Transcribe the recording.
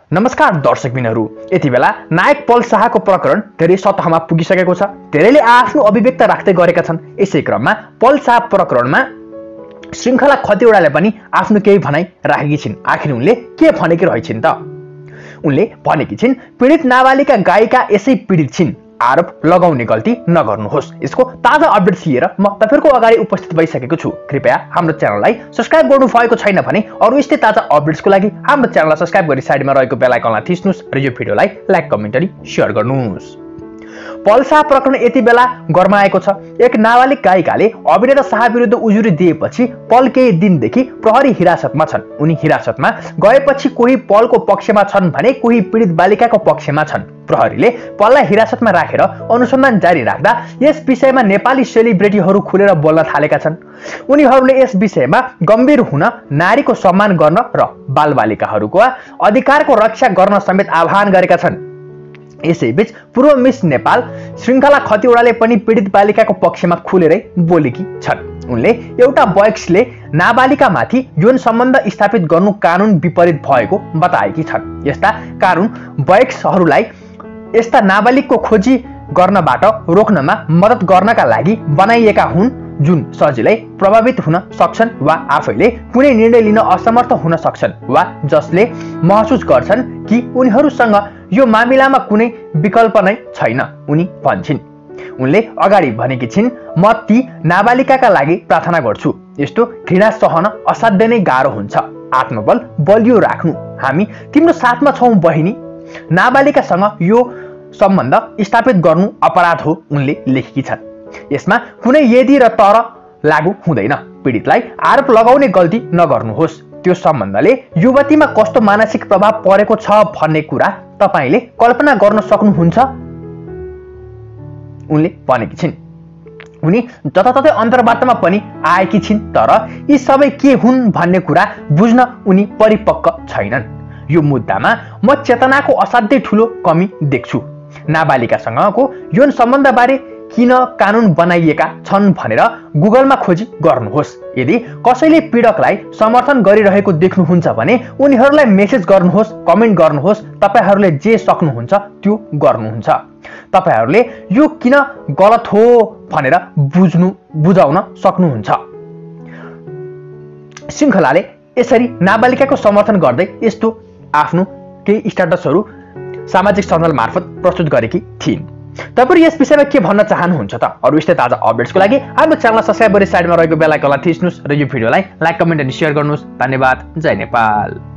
नमस्कार दर्शकबिनहरु, यति बेला नायक पल शाहको प्रकरण धेरै सतहमा पुगिसकेको छ। धेरैले आफ्नो अभिव्यक्त राख्दै गरेका छन्। यसै क्रममा पल शाह प्रकरणमा श्रृंखला खतिवडाले पनि आफ्नो केही भनाइ राखेकी छिन्। आखिर उनले के भनेकी रहेछिन् त? उनले भनेकी छिन्, पीडित नाबालिका गायिका यसै पीडित छिन्, आरोप लगाउने गल्ती नगर्नुहोस्। यसको ताजा अपडेट लिएर म तपाईहरुको अगाडि उपस्थित भइसकेको छु। कृपया हाम्रो च्यानललाई सब्स्क्राइब गर्नु भएको छैन भने अरु यस्तै ताजा अपडेट्सको लागि हाम्रो च्यानललाई सब्स्क्राइब गरी साइडमा रहेको बेल आइकनलाई थिच्नुस् र यो भिडियोलाई लाइक, कमेन्ट अनि शेयर गर्नुस्। पल शाह प्रकरण यति बेला गरमाएको छ। एक नाबालिग गायिकाले अभिनेता शाह विरुद्ध उजुरी दिएपछि पल केही दिनदेखि प्रहरी हिरासतमा छन्। उनी हिरासतमा गएपछि कोही पलको पक्षमा छन् भने कोही पीडित बालिकाको पक्षमा छन्। प्रहरीले पललाई हिरासतमा राखेर अनुसन्धान जारी राख्दा यस विषयमा नेपाली सेलिब्रिटीहरू खुलेर बोल्न थालेका छन्। उनीहरूले यस विषयमा गम्भीर हुन, नारीको सम्मान गर्न र बालबालिकाहरूको अधिकारको रक्षा गर्न समेत आह्वान गरेका छन्। यसैबीच पूर्व मिस नेपाल श्रृंखला खतिवडाले पनि पीडित बालिकाको पक्षमा खुलेरै बोलेकी छन्। उनले एउटा वयस्कले नाबालिकामाथि यौन सम्बन्ध स्थापित गर्नु कानुन विपरीत भएको बताएकी छन्। यस्ता कानुन वयस्कहरूलाई यस्ता नाबालिगको खोजी गर्नबाट रोक्नमा मद्दत गर्नका लागि बनाइएका हुन्, जुन सजिलै प्रभावित हुन सक्छन् वा आफैले कुनै निर्णय लिन असमर्थ हुन सक्छन् वा जसले महसुस गर्छन् कि उनीहरूसँग यो मामिलामा कुनै विकल्प नै छैन, उनी भन्छिन्। उनले अगाडि भनेकी छिन्, म ती नाबालिकाका लागि प्रार्थना गर्छु। यस्तो घृणा सहन असाध्य नै गाह्रो हुन्छ। आत्मबल बलियो राख्नु। हामी तिम्रो साथमा छौं बहिनी। नाबालिकासँग यो सम्बन्ध स्थापित गर्नु अपराध हो, उनले लेखेकी छन्। यसमा कुनै यदि र तर लागू हुँदैन। पीडितलाई आरोप लगाउने गल्ती नगर्नुहोस्। त्यो सम्बन्धले युवतीमा कस्तो मानसिक प्रभाव परेको छ भन्ने कुरा तपाईले कल्पना गर्न सक्नुहुन्छ, उनले भनेकी छिन्। उनी जताततै अन्तर्वार्तामा पनि आएकी छिन्, तर यी सबै के हुन् भन्ने कुरा बुझ्न उनी परिपक्व छैनन्। यो मुद्दामा म चेतनाको असाध्यै ठूलो कमी देख्छु। नाबालिकासँगको यौन सम्बन्धबारे किन कानुन बनाइएका छन् भनेर गुगलमा खोजी गर्नुहोस्। यदि कसैले पीडकलाई समर्थन गरिरहेको देख्नुहुन्छ भने उनीहरूलाई मेसेज गर्नुहोस्, कमेन्ट गर्नुहोस्। तपाईहरूले जे सक्नुहुन्छ त्यो गर्नुहुन्छ। तपाईहरूले यो किन गलत हो भनेर बुझाउन सक्नुहुन्छ। श्रृंखलाले यसरी नाबालिकाको समर्थन गर्दै यस्तो आफ्नो केही स्ट्याटसहरू सामाजिक सञ्जाल मार्फत प्रस्तुत गरेकी थिइन्। तपाईहरु यस विषयमा के भन्न चाहनुहुन्छ त? अरु यस्तै ताजा अपडेट्सको लागि हाम्रो च्यानललाई सब्स्क्राइब गरी साइडमा रहेको बेल आइकनलाई थिच्नुस् र यो भिडियोलाई लाइक, कमेन्ट अनि शेयर गर्नुस्। धन्यवाद। जय नेपाल।